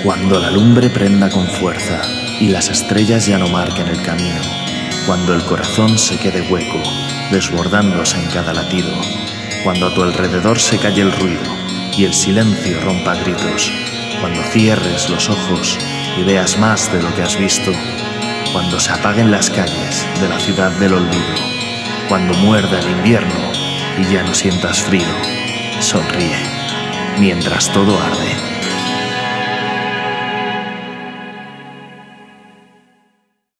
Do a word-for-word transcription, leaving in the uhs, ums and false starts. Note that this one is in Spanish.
Cuando la lumbre prenda con fuerza y las estrellas ya no marquen el camino, cuando el corazón se quede hueco, desbordándose en cada latido, cuando a tu alrededor se calle el ruido y el silencio rompa a gritos, cuando cierres los ojos y veas más de lo que has visto, cuando se apaguen las calles de la ciudad del olvido, cuando muerda el invierno y ya no sientas frío, sonríe mientras todo arde.